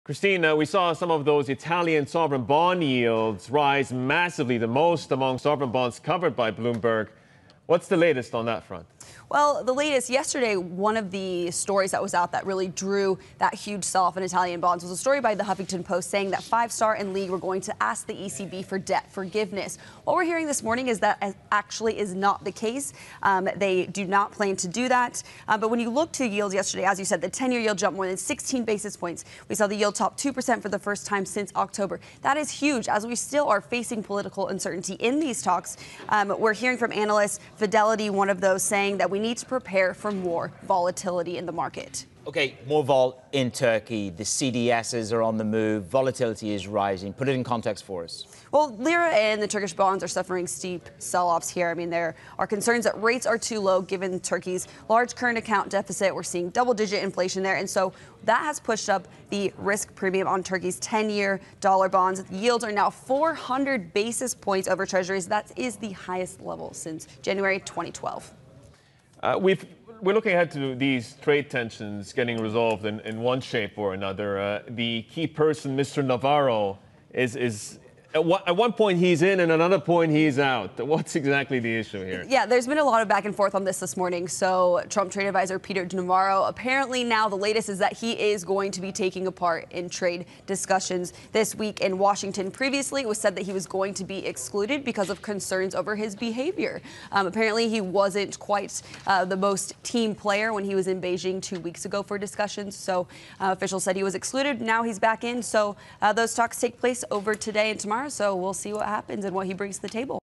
Christine, we saw some of those Italian sovereign bond yields rise massively, the most among sovereign bonds covered by Bloomberg. What's the latest on that front? Well, the latest yesterday, one of the stories that was out that really drew that huge sell-off in Italian bonds was a story by the Huffington Post saying that Five Star and League were going to ask the ECB for debt forgiveness. What we're hearing this morning is that actually is not the case. They do not plan to do that. But when you look to yields yesterday, as you said, the 10-year yield jumped more than 16 basis points. We saw the yield top 2% for the first time since October. That is huge, as we still are facing political uncertainty in these talks. We're hearing from analysts, Fidelity, one of those, saying that we need to prepare for more volatility in the market. Okay, more vol in Turkey. The CDSs are on the move. Volatility is rising. Put it in context for us. Well, lira and the Turkish bonds are suffering steep sell-offs here. I mean, there are concerns that rates are too low given Turkey's large current account deficit. We're seeing double-digit inflation there. And so that has pushed up the risk premium on Turkey's 10-year dollar bonds. Yields are now 400 basis points over treasuries. That is the highest level since January 2012. We're looking ahead to these trade tensions getting resolved in one shape or another. The key person, Mr. Navarro, is at one point he's in and another point he's out. What's exactly the issue here? Yeah, there's been a lot of back and forth on this morning. So Trump trade advisor Peter Navarro, apparently now the latest is that he is going to be taking a part in trade discussions this week in Washington. Previously, it was said that he was going to be excluded because of concerns over his behavior. Apparently, he wasn't quite the most team player when he was in Beijing 2 weeks ago for discussions. So officials said he was excluded. Now he's back in. So those talks take place over today and tomorrow. So we'll see what happens and what he brings to the table.